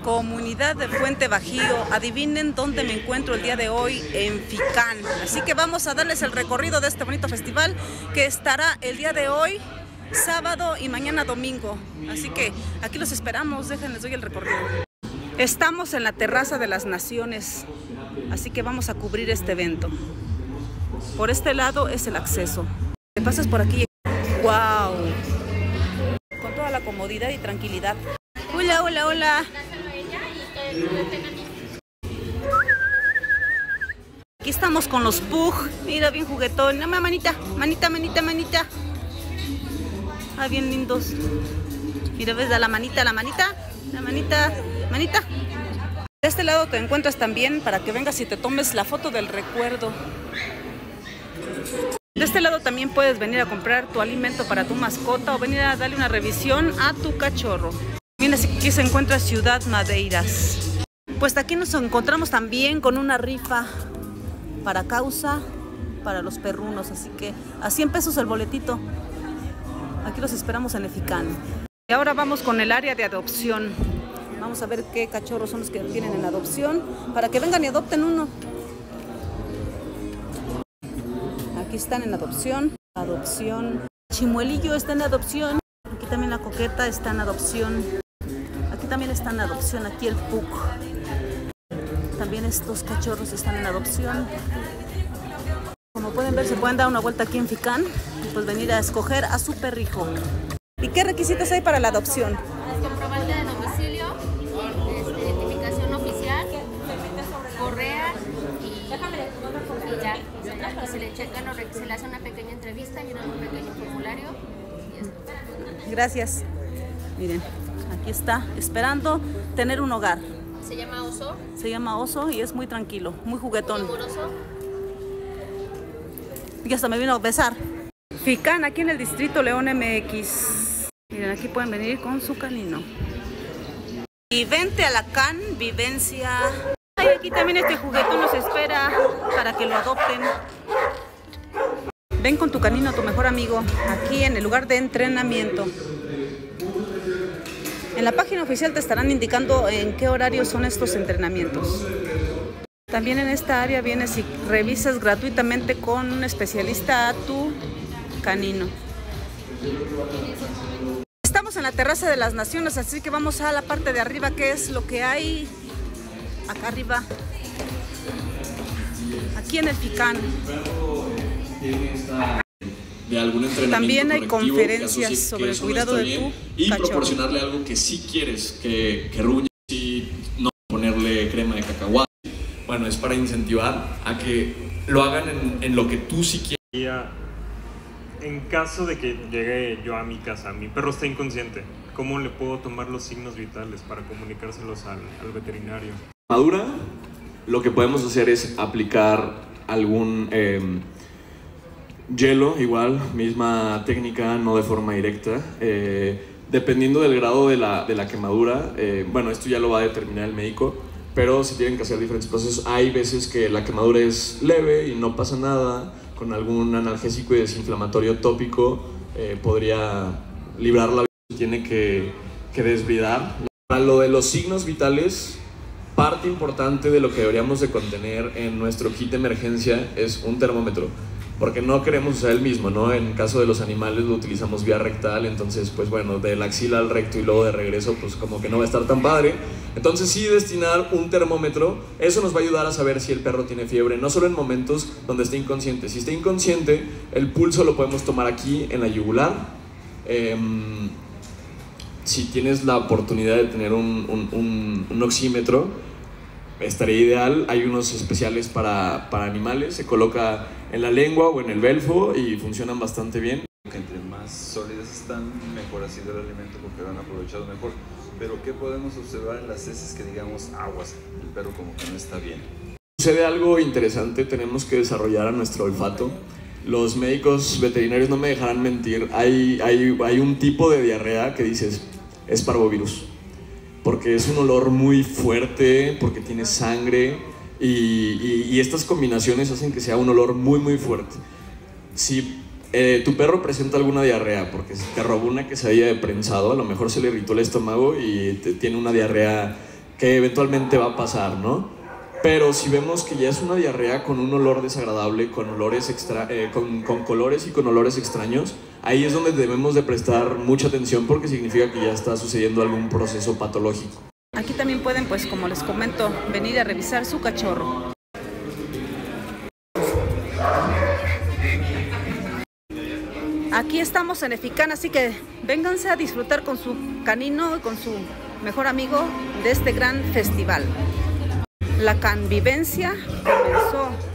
Comunidad de Puente Bajío. Adivinen dónde me encuentro el día de hoy, en Ficán. Así que vamos a darles el recorrido de este bonito festival que estará el día de hoy, sábado, y mañana domingo. Así que aquí los esperamos, déjenles doy el recorrido. Estamos en la Terraza de las Naciones, así que vamos a cubrir este evento. Por este lado es el acceso. Te pasas por aquí. ¡Wow! Con toda la comodidad y tranquilidad. Hola, hola, hola. Aquí estamos con los Pug. Mira, bien juguetón. No, manita, manita, manita, manita. Ah, bien lindos. Mira, ves, da la manita, la manita, la manita, manita. De este lado te encuentras también para que vengas y te tomes la foto del recuerdo. De este lado también puedes venir a comprar tu alimento para tu mascota o venir a darle una revisión a tu cachorro. Mira, aquí se encuentra Ciudad Madeiras. Pues aquí nos encontramos también con una rifa para causa para los perrunos, así que a 100 pesos el boletito. Aquí los esperamos en Ficán. Y ahora vamos con el área de adopción. Vamos a ver qué cachorros son los que tienen en adopción para que vengan y adopten uno. Aquí están en adopción. Adopción. Chimuelillo está en adopción. Aquí también la coqueta está en adopción. Aquí también está en adopción. Aquí el Pug. También estos cachorros están en adopción. Como pueden ver, se pueden dar una vuelta aquí en Ficán y pues venir a escoger a su perrijo. ¿Y qué requisitos hay para la adopción? Comprobante de domicilio, identificación oficial, correa y ya. Se le checan o se le hace una pequeña entrevista, llenan un pequeño formulario. Gracias. Miren, aquí está, esperando tener un hogar. Se llama Oso. Se llama Oso y es muy tranquilo, muy juguetón. Muy amoroso. Y hasta me vino a besar. Ficán, aquí en el distrito León MX. Miren, aquí pueden venir con su canino. Y vente a la Can Vivencia. Ay, aquí también este juguetón nos espera para que lo adopten. Ven con tu canino, tu mejor amigo, aquí en el lugar de entrenamiento. En la página oficial te estarán indicando en qué horario son estos entrenamientos. También en esta área vienes y revisas gratuitamente con un especialista a tu canino. Estamos en la Terraza de las Naciones, así que vamos a la parte de arriba, que es lo que hay acá arriba, aquí en el Ficán. De algún entrenamiento también hay conferencias sobre el cuidado de tu y cachorro. Proporcionarle algo que sí quieres que ruñe, y no ponerle crema de cacahuate. Bueno, es para incentivar a que lo hagan en lo que tú sí quieres. En caso de que llegue yo a mi casa, mi perro está inconsciente, ¿cómo le puedo tomar los signos vitales para comunicárselos al veterinario? Madura, lo que podemos hacer es aplicar algún hielo, igual, misma técnica, no de forma directa. Dependiendo del grado de la quemadura, bueno, esto ya lo va a determinar el médico, pero si tienen que hacer diferentes procesos. Hay veces que la quemadura es leve y no pasa nada. Con algún analgésico y desinflamatorio tópico podría librarla. Tiene que desbridar. Para lo de los signos vitales, parte importante de lo que deberíamos de contener en nuestro kit de emergencia es un termómetro, porque no queremos usar el mismo, ¿no? En caso de los animales lo utilizamos vía rectal, entonces pues bueno, de la axila al recto y luego de regreso pues como que no va a estar tan padre. Entonces sí destinar un termómetro, eso nos va a ayudar a saber si el perro tiene fiebre, no solo en momentos donde esté inconsciente. Si está inconsciente, el pulso lo podemos tomar aquí en la yugular. Si tienes la oportunidad de tener un oxímetro, estaría ideal. Hay unos especiales para animales, se coloca en la lengua o en el belfo y funcionan bastante bien. Entre más sólidas están, mejor ha sido el alimento porque lo han aprovechado mejor. Pero ¿qué podemos observar en las heces que digamos aguas? El perro como que no está bien. Sucede algo interesante, tenemos que desarrollar a nuestro olfato. Los médicos veterinarios no me dejarán mentir, hay un tipo de diarrea que dices, es parvovirus. Porque es un olor muy fuerte, porque tiene sangre y estas combinaciones hacen que sea un olor muy muy fuerte. Si tu perro presenta alguna diarrea porque te robó una quesadilla de prensado, a lo mejor se le irritó el estómago y tiene una diarrea que eventualmente va a pasar, ¿no? Pero si vemos que ya es una diarrea con un olor desagradable, con colores y con olores extraños, ahí es donde debemos de prestar mucha atención porque significa que ya está sucediendo algún proceso patológico. Aquí también pueden, pues como les comento, venir a revisar su cachorro. Aquí estamos en Eficán, así que vénganse a disfrutar con su canino y con su mejor amigo de este gran festival. La convivencia comenzó.